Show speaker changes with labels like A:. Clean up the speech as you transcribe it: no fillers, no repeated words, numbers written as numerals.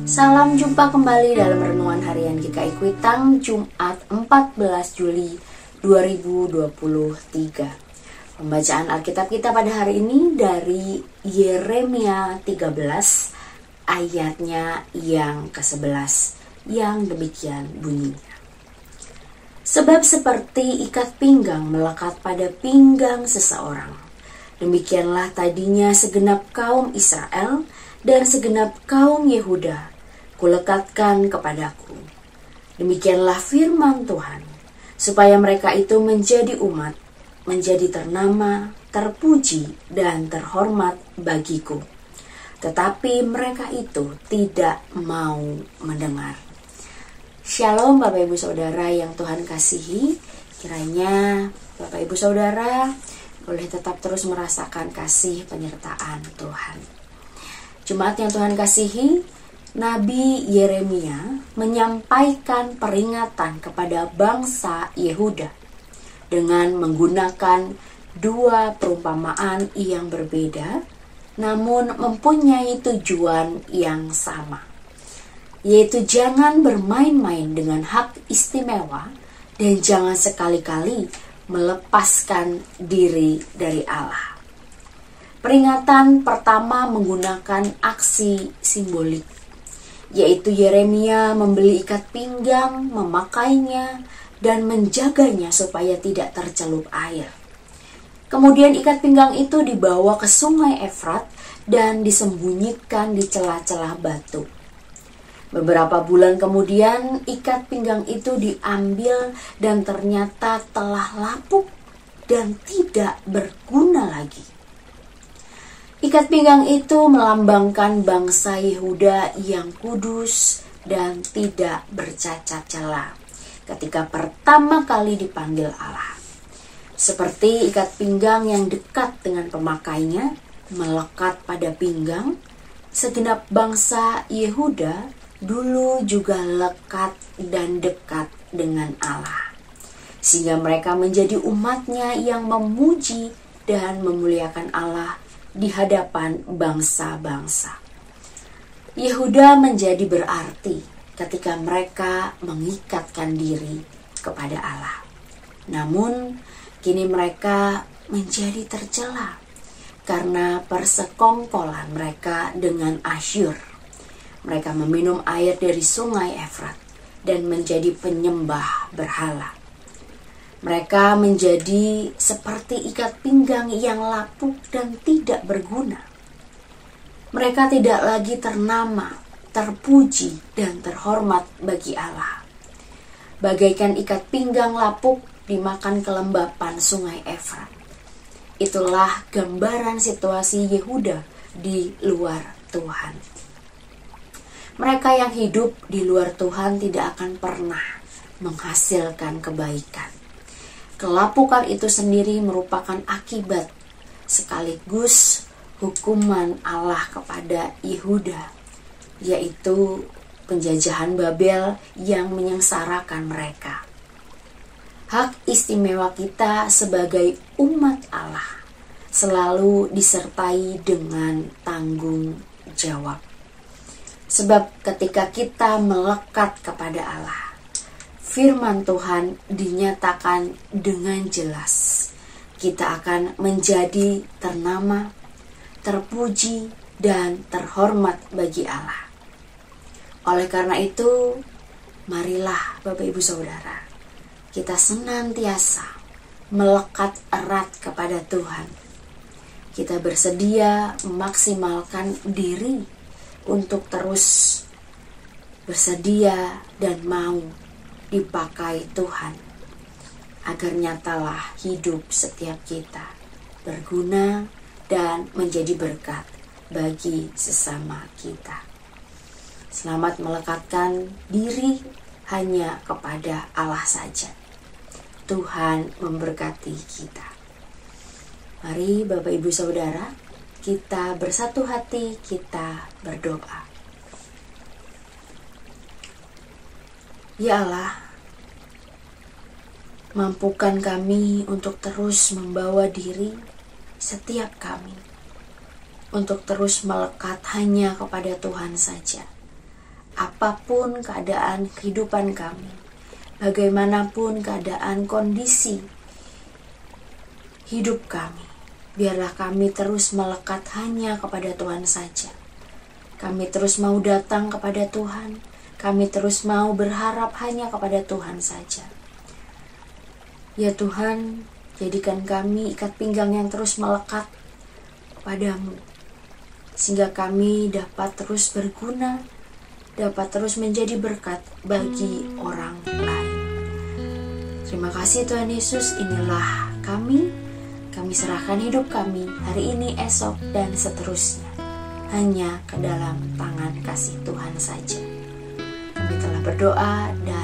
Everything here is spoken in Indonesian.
A: Salam jumpa kembali dalam Renungan Harian GKI Kuitang Jumat 14 Juli 2023. Pembacaan Alkitab kita pada hari ini dari Yeremia 13 ayatnya yang ke-11 yang demikian bunyinya. Sebab seperti ikat pinggang melekat pada pinggang seseorang, demikianlah tadinya segenap kaum Israel dan segenap kaum Yehuda kulekatkan kepadaku. Demikianlah firman Tuhan, supaya mereka itu menjadi umat, menjadi ternama, terpuji, dan terhormat bagiku. Tetapi mereka itu tidak mau mendengar. Shalom Bapak Ibu Saudara yang Tuhan kasihi. Kiranya Bapak Ibu Saudara boleh tetap terus merasakan kasih penyertaan Tuhan. Jemaat yang Tuhan kasihi, Nabi Yeremia menyampaikan peringatan kepada bangsa Yehuda dengan menggunakan dua perumpamaan yang berbeda, namun mempunyai tujuan yang sama, yaitu jangan bermain-main dengan hak istimewa dan jangan sekali-kali melepaskan diri dari Allah. Peringatan pertama menggunakan aksi simbolik, yaitu Yeremia membeli ikat pinggang, memakainya, dan menjaganya supaya tidak tercelup air. Kemudian ikat pinggang itu dibawa ke sungai Efrat dan disembunyikan di celah-celah batu. Beberapa bulan kemudian ikat pinggang itu diambil dan ternyata telah lapuk dan tidak berguna lagi. Ikat pinggang itu melambangkan bangsa Yehuda yang kudus dan tidak bercacat celah ketika pertama kali dipanggil Allah. Seperti ikat pinggang yang dekat dengan pemakainya melekat pada pinggang, segenap bangsa Yehuda dulu juga lekat dan dekat dengan Allah, sehingga mereka menjadi umatnya yang memuji dan memuliakan Allah di hadapan bangsa-bangsa. Yehuda menjadi berarti ketika mereka mengikatkan diri kepada Allah. Namun, kini mereka menjadi tercela karena persekongkolan mereka dengan Asyur. Mereka meminum air dari sungai Efrat dan menjadi penyembah berhala. Mereka menjadi seperti ikat pinggang yang lapuk dan tidak berguna. Mereka tidak lagi ternama, terpuji, dan terhormat bagi Allah. Bagaikan ikat pinggang lapuk dimakan kelembapan sungai Efrat. Itulah gambaran situasi Yehuda di luar Tuhan. Mereka yang hidup di luar Tuhan tidak akan pernah menghasilkan kebaikan. Kelapukan itu sendiri merupakan akibat sekaligus hukuman Allah kepada Yehuda, yaitu penjajahan Babel yang menyengsarakan mereka. Hak istimewa kita sebagai umat Allah selalu disertai dengan tanggung jawab. Sebab ketika kita melekat kepada Allah, firman Tuhan dinyatakan dengan jelas. Kita akan menjadi ternama, terpuji, dan terhormat bagi Allah. Oleh karena itu, marilah Bapak Ibu Saudara, kita senantiasa melekat erat kepada Tuhan. Kita bersedia memaksimalkan diri untuk terus bersedia dan mau dipakai Tuhan, agar nyatalah hidup setiap kita berguna dan menjadi berkat bagi sesama kita. Selamat melekatkan diri hanya kepada Allah saja. Tuhan memberkati kita. Mari Bapak Ibu Saudara, kita bersatu hati, kita berdoa. Ya Allah, mampukan kami untuk terus membawa diri setiap kami, untuk terus melekat hanya kepada Tuhan saja, apapun keadaan kehidupan kami, bagaimanapun keadaan kondisi hidup kami, biarlah kami terus melekat hanya kepada Tuhan saja. Kami terus mau datang kepada Tuhan, kami terus mau berharap hanya kepada Tuhan saja. Ya Tuhan, jadikan kami ikat pinggang yang terus melekat kepadamu, sehingga kami dapat terus berguna, dapat terus menjadi berkat bagi orang lain. Terima kasih Tuhan Yesus, inilah kami serahkan hidup kami hari ini, esok, dan seterusnya hanya ke dalam tangan kasih Tuhan saja. Kami telah berdoa dan